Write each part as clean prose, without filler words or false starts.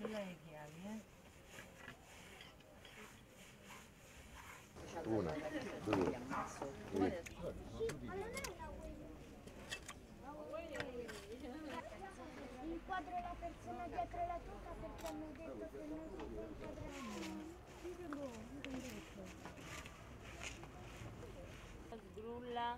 Una, due, tre. Inquadro la persona dietro la tuta perché hanno detto che non si può inquadrare. Sgrulla.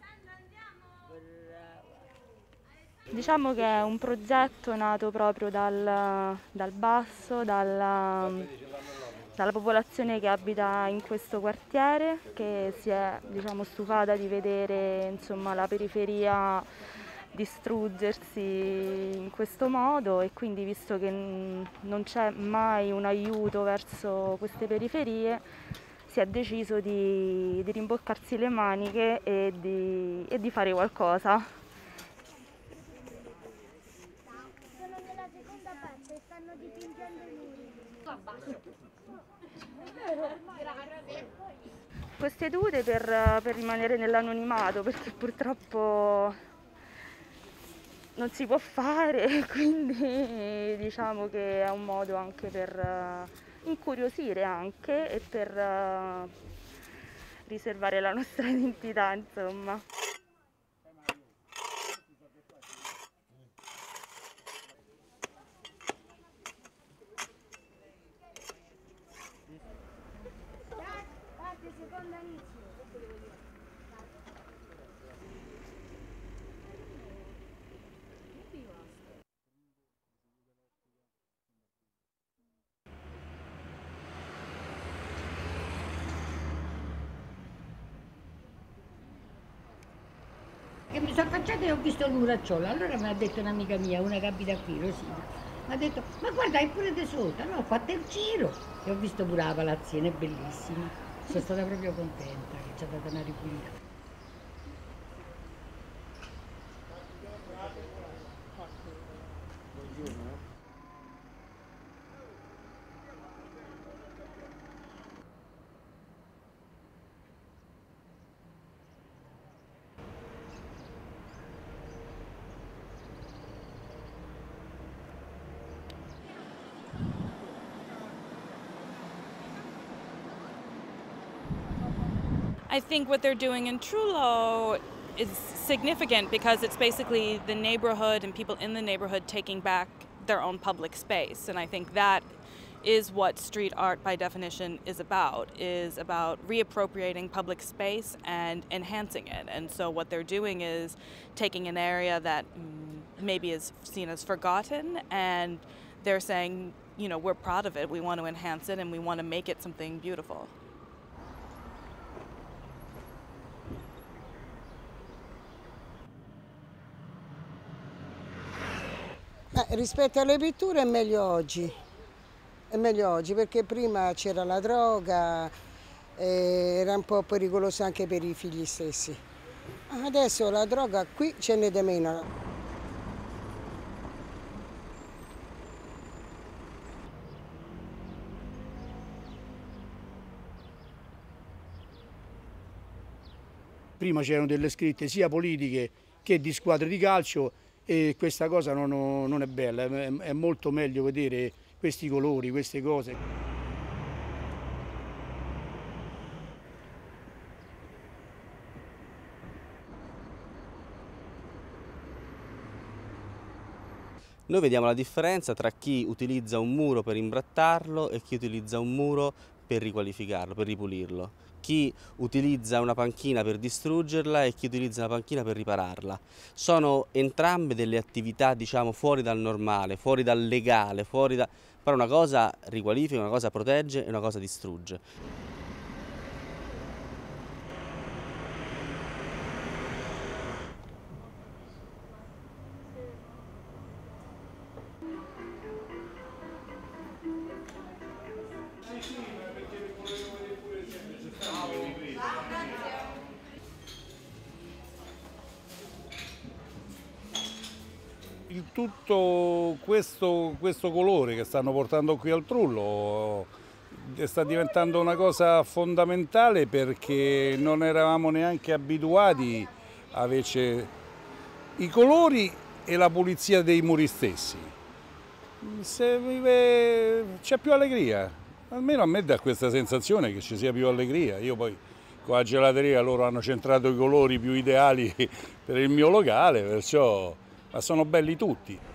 Diciamo che è un progetto nato proprio dal basso, dalla popolazione che abita in questo quartiere, che si è, diciamo, stufata di vedere, insomma, la periferia distruggersi in questo modo, e quindi, visto che non c'è mai un aiuto verso queste periferie, si è deciso di rimboccarsi le maniche e di fare qualcosa. Sono nella seconda parte, stanno dipingendo i muri. Queste tute per rimanere nell'anonimato, perché purtroppo non si può fare, quindi diciamo che è un modo anche per incuriosire anche e per riservare la nostra identità, insomma. Parte, seconda inizio. Che mi sono affacciata e ho visto il muracciolo. Allora mi ha detto un'amica mia, una che abita qui, Rosina, mi ha detto, ma guarda, è pure di sotto. Allora ho fatto il giro e ho visto pure la palazzina, è bellissima. Sono stata proprio contenta che ci ha dato una ripulita. I think what they're doing in Trullo is significant because it's basically the neighborhood and people in the neighborhood taking back their own public space. And I think that is what street art by definition is about reappropriating public space and enhancing it. And so what they're doing is taking an area that maybe is seen as forgotten, and they're saying, you know, we're proud of it, we want to enhance it, and we want to make it something beautiful. Rispetto alle pitture è meglio oggi perché prima c'era la droga, era un po' pericoloso anche per i figli stessi. Adesso la droga qui ce n'è di meno. Prima c'erano delle scritte sia politiche che di squadre di calcio, e questa cosa non è bella, è molto meglio vedere questi colori, queste cose. Noi vediamo la differenza tra chi utilizza un muro per imbrattarlo e chi utilizza un muro per riqualificarlo, per ripulirlo. Chi utilizza una panchina per distruggerla e chi utilizza una panchina per ripararla. Sono entrambe delle attività, diciamo, fuori dal normale, fuori dal legale, però una cosa riqualifica, una cosa protegge e una cosa distrugge. Tutto questo colore che stanno portando qui al Trullo sta diventando una cosa fondamentale, perché non eravamo neanche abituati a invece i colori e la pulizia dei muri stessi. c'è più allegria, almeno a me dà questa sensazione che ci sia più allegria. Io poi con la gelateria loro hanno centrato i colori più ideali per il mio locale, perciò, ma sono belli tutti.